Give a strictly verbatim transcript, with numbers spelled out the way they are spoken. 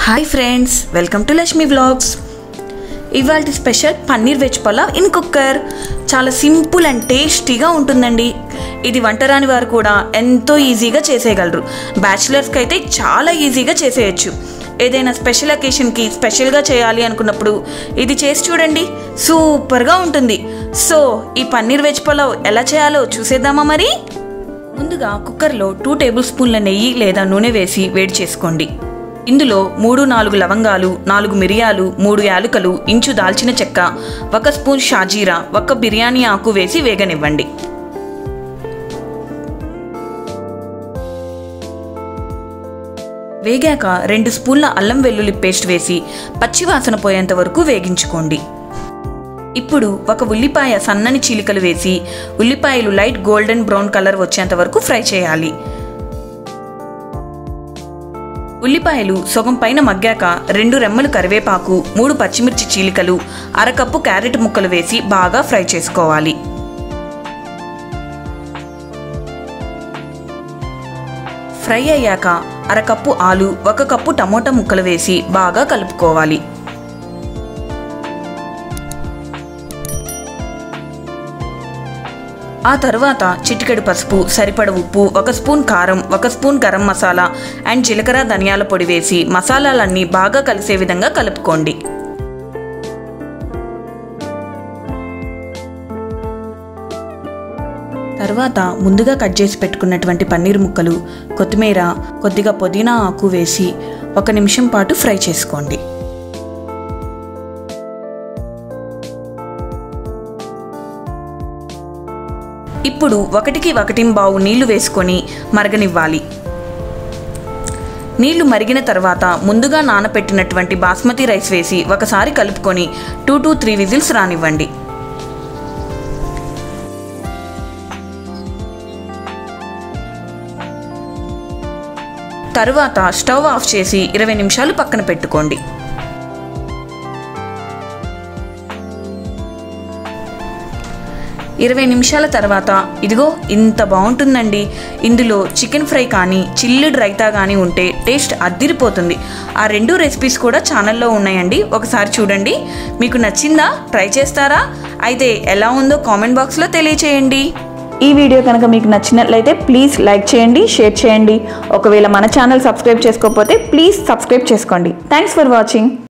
Hi friends, welcome to Lakshmi vlogs. ఇవాల్టి special paneer veg pulao in cooker. చాలా simple and టేస్టీగా ఉంటుందండి. ఇది వంటరాని వారు కూడా ఎంతో ఈజీగా చేసేయగలరు. బ్యాచిలర్స్కి అయితే చాలా ఈజీగా చేసేయచ్చు. ఏదైనా స్పెషల్ అకేషన్కి స్పెషల్గా చేయాలి అనుకున్నప్పుడు ఇది చేసి చూడండి, సూపర్గా ఉంటుంది. సో ఈ పన్నీర్ వెజ్ పులావ్ ఎలా చేయాలో చూసేద్దామా మరి? ముందుగా కుక్కర్లో టూ టేబుల్ స్పూన్ల నెయ్యి లేదా నూనె వేసి వేడి చేసుకోండి. ఇందులో మూడు నాలుగు లవంగాలు, నాలుగు మిరియాలు, మూడు యాలకులు, ఇంచు దాల్చిన చెక్క, ఒక స్పూన్ షాజీరా, ఒక బిర్యానీ ఆకు వేసి వేగనివ్వండి. వేగాక రెండు స్పూన్ల అల్లం వెల్లుల్లి పేస్ట్ వేసి పచ్చివాసన పోయేంత వరకు వేగించుకోండి. ఇప్పుడు ఒక ఉల్లిపాయ సన్నని చీలికలు వేసి ఉల్లిపాయలు లైట్ గోల్డెన్ బ్రౌన్ కలర్ వచ్చేంత వరకు ఫ్రై చేయాలి. ఉల్లిపాయలు సగం పైన మగ్గాక రెండు రెమ్మలు కరివేపాకు, మూడు పచ్చిమిర్చి చీలికలు, అరకప్పు క్యారెట్ ముక్కలు వేసి బాగా ఫ్రై చేసుకోవాలి. ఫ్రై అయ్యాక అరకప్పు ఆలు, ఒక కప్పు టమోటా ముక్కలు వేసి బాగా కలుపుకోవాలి. ఆ తర్వాత చిటికెడు పసుపు, సరిపడ ఉప్పు, ఒక స్పూన్ కారం, ఒక స్పూన్ గరం మసాలా అండ్ జీలకర్ర ధనియాల పొడి వేసి మసాలాలన్నీ బాగా కలిసే విధంగా కలుపుకోండి. తర్వాత ముందుగా కట్ చేసి పెట్టుకున్నటువంటి పన్నీర్ ముక్కలు, కొత్తిమీర, కొద్దిగా పుదీనా ఆకు వేసి ఒక నిమిషం పాటు ఫ్రై చేసుకోండి. ఇప్పుడు ఒకటికి ఒకటింబావు నీళ్లు వేసుకొని మరగనివ్వాలి. నీళ్లు మరిగిన తర్వాత ముందుగా నానపెట్టినటువంటి బాస్మతి రైస్ వేసి ఒకసారి కలుపుకొని టూ టు త్రీ విజిల్స్ రానివ్వండి. తరువాత స్టవ్ ఆఫ్ చేసి ఇరవై నిమిషాలు పక్కన పెట్టుకోండి. ఇరవై నిమిషాల తర్వాత ఇదిగో ఇంత బాగుంటుందండి. ఇందులో చికెన్ ఫ్రై కానీ చిల్లుడ్ రైతా కానీ ఉంటే టేస్ట్ అద్దిరిపోతుంది. ఆ రెండు రెసిపీస్ కూడా ఛానల్లో ఉన్నాయండి, ఒకసారి చూడండి. మీకు నచ్చిందా? ట్రై చేస్తారా? అయితే ఎలా ఉందో కామెంట్ బాక్స్లో తెలియచేయండి. ఈ వీడియో కనుక మీకు నచ్చినట్లయితే ప్లీజ్ లైక్ చేయండి, షేర్ చేయండి. ఒకవేళ మన ఛానల్ సబ్స్క్రైబ్ చేసుకోకపోతే ప్లీజ్ సబ్స్క్రైబ్ చేసుకోండి. Thanks for watching.